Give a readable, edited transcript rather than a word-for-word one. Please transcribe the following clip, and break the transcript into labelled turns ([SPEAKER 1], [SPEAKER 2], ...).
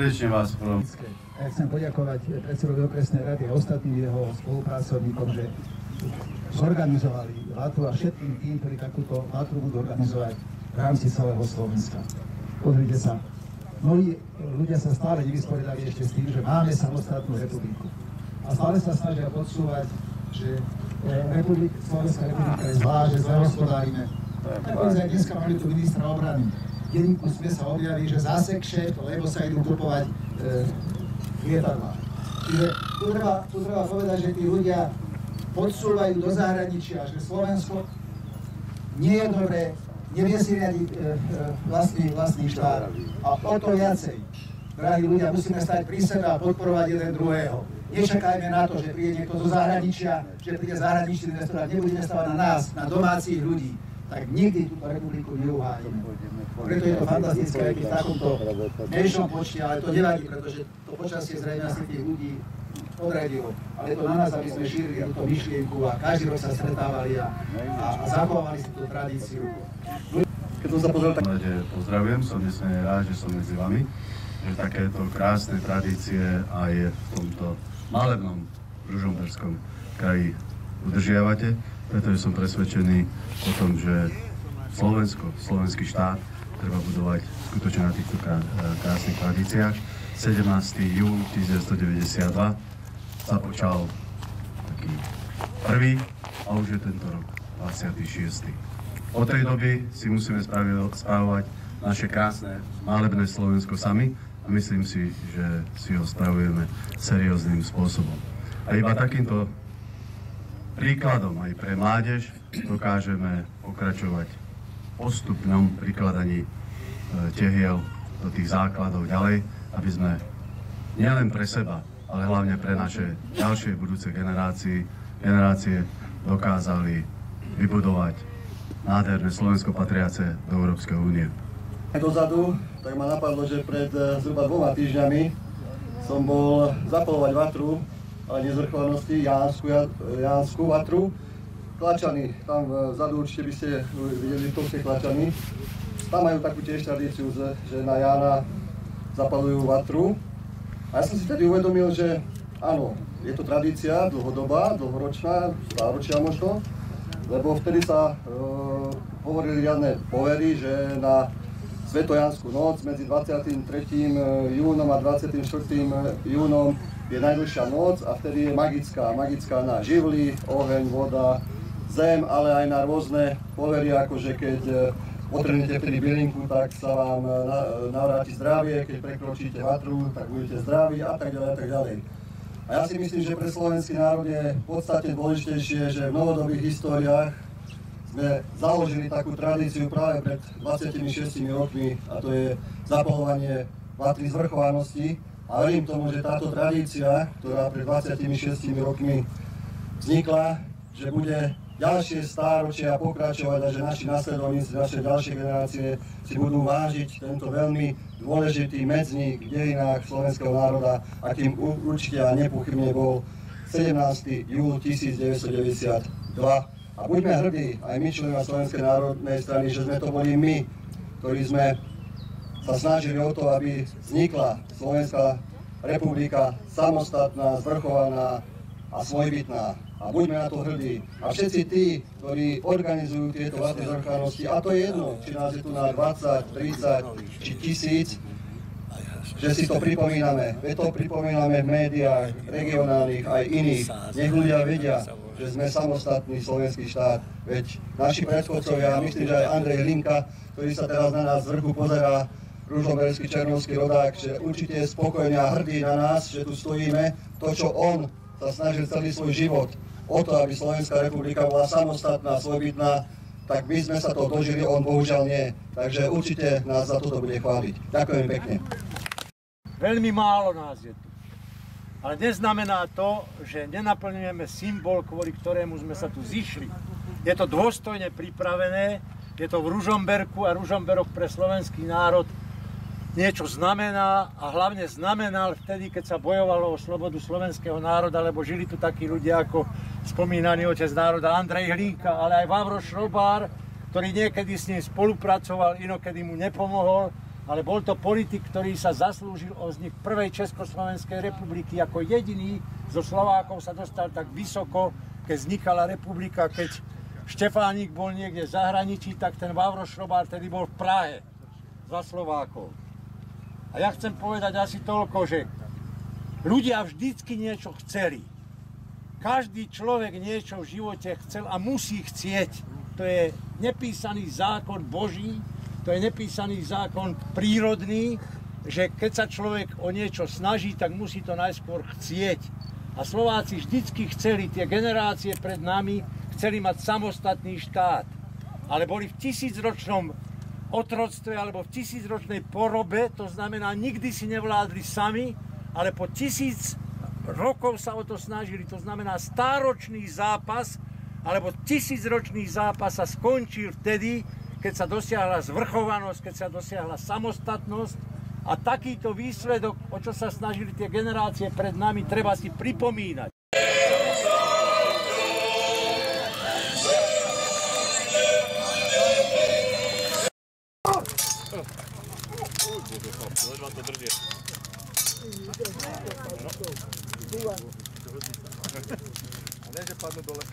[SPEAKER 1] Srdečne vás prvom.
[SPEAKER 2] Ja chcem poďakovať predsedovi okresnej rady a ostatným jeho spolupracovníkom, že zorganizovali vatru a všetkým tým, ktorí takúto vatru budú organizovať v rámci celého Slovenska. Pozrite sa, mnohí ľudia sa stále nevysporiadali ešte s tým, že máme samostatnú republiku. A stále sa snažia podsúvať, že Slovenská republika je zlá, že zle hospodárime. Nakoniec aj dneska mali tu ministra obrany. V denníku SME sa objavili, že zase kšeft, lebo sa idú kupovať lietadlá. Čiže tu treba povedať, že tí ľudia podsúvajú do zahraničia, že Slovensko nie je dobré, nevie si riadiť vlastný štát. A o to viacej, drahí ľudia, musíme stať pri sebe a podporovať jeden druhého. Nečakajme na to, že príde niekto zo zahraničia, že príde zahraničný investor a nebude investovať na nás, na domácich ľudí. Tak nikdy túto republiku neuhájime. Preto je to fantastické, aj keď v takomto menšom počte, ale to nevadí, pretože to počasie zrejme asi tých ľudí odradilo. Ale je to na nás, aby sme šírili túto myšlienku a každý rok sa stretávali a zachovali si tú tradíciu.
[SPEAKER 1] Keď som sa pozrel, tak pozdravujem, som nesmierne rád, že som medzi vami, že takéto krásne tradície aj v tomto malebnom ružomberskom kraji udržiavate, pretože som presvedčený o tom, že slovenský štát treba budovať skutočne na týchto krásnych tradíciách. 17. jún 1992 započal taký prvý a už je tento rok 26. Od tej doby si musíme spravovať naše krásne malebné Slovensko sami a myslím si, že si ho spravujeme serióznym spôsobom. A iba takýmto príkladom aj pre mládež dokážeme pokračovať v postupnom prikladaní tehiel do tých základov ďalej, aby sme nielen pre seba, ale hlavne pre naše ďalšie budúce generácie dokázali vybudovať nádherné Slovensko patriace do Európskej únie.
[SPEAKER 3] Dozadu, tak ma napadlo, že pred zhruba 2 týždňami som bol zapalovať vatru, ale nie z vrchovanosti, Jánsku vatru. Klačany, tam vzadu určite by ste videli Litovské Klačany. Tam majú takú tiež tradíciu, že na Jána zapalujú vatru. A ja som si tedy uvedomil, že áno, je to tradícia dlhodobá, dlhoročná, stáročia možno, lebo vtedy sa hovorili riadne povery, že na Svetojanskú noc medzi 23. júnom a 24. júnom je najdlhšia noc a vtedy je magická na živly, oheň, voda, zem, ale aj na rôzne povery, akože keď potrhnete vtedy bylinku, tak sa vám navráti zdravie, keď prekročíte vatru, tak budete zdraví a tak ďalej a tak ďalej. A ja si myslím, že pre slovenský národ je podstatne dôležitejšie, že v novodobých históriách sme založili takú tradíciu práve pred 26 rokmi a to je zapaľovanie vatry zvrchovanosti. A verím tomu, že táto tradícia, ktorá pred 26 rokmi vznikla, že bude ďalšie stáročia pokračovať a že naši nasledovníci, naše ďalšie generácie si budú vážiť tento veľmi dôležitý medzník v dejinách slovenského národa, akým určite a nepochybne bol 17. júl 1992. A buďme hrdí, aj my členovia Slovenskej národnej strany, že sme to boli my, ktorí sme sa snažili o to, aby vznikla Slovenská republika samostatná, zvrchovaná a svojbytná. A buďme na to hrdí. A všetci tí, ktorí organizujú tieto vatry zvrchovanosti, a to je jedno, či nás je tu na 20, 30 či 1000, že si to pripomíname. Veď to pripomíname v médiách, regionálnych aj iných. Nech ľudia vedia, že sme samostatný slovenský štát. Veď naši predchodcovia, myslím, že aj Andrej Hlinka, ktorý sa teraz na nás z vrchu pozerá, ružomberský černovský rodák, že určite je spokojný a hrdý na nás, že tu stojíme. To, čo on sa snažil celý svoj život o to, aby Slovenská republika bola samostatná, svojbytná, tak my sme sa to dožili, on bohužiaľ nie. Takže určite nás za toto bude chváliť. Ďakujem pekne.
[SPEAKER 4] Veľmi málo nás je tu. Ale neznamená to, že nenaplňujeme symbol, kvôli ktorému sme sa tu zišli. Je to dôstojne pripravené, je to v Ružomberku a Ružomberok pre slovenský národ niečo znamená a hlavne znamenal vtedy, keď sa bojovalo o slobodu slovenského národa, lebo žili tu takí ľudia ako spomínaný otec národa Andrej Hlinka, ale aj Vavro Šrobár, ktorý niekedy s ním spolupracoval, inokedy mu nepomohol. ale bol to politik, ktorý sa zaslúžil o vznik prvej Československej republiky. Ako jediný zo Slovákov sa dostal tak vysoko, keď vznikala republika, keď Štefánik bol niekde v zahraničí, tak ten Vavro Šrobár tedy bol v Prahe za Slovákov. A ja chcem povedať asi toľko, že ľudia vždycky niečo chceli. Každý človek niečo v živote chcel a musí chcieť. To je nepísaný zákon Boží, to je nepísaný zákon prírodný, že keď sa človek o niečo snaží, tak musí to najskôr chcieť. A Slováci vždycky chceli, tie generácie pred nami, chceli mať samostatný štát. Ale boli v 1000-ročnom otroctve alebo v 1000-ročnej porobe, to znamená, nikdy si nevládli sami, ale po 1000 rokov sa o to snažili. To znamená, stáročný zápas alebo 1000-ročný zápas sa skončil vtedy, keď sa dosiahla zvrchovanosť, keď sa dosiahla samostatnosť a takýto výsledok, o čo sa snažili tie generácie pred nami, treba si pripomínať.
[SPEAKER 3] A ne, že padnú dole.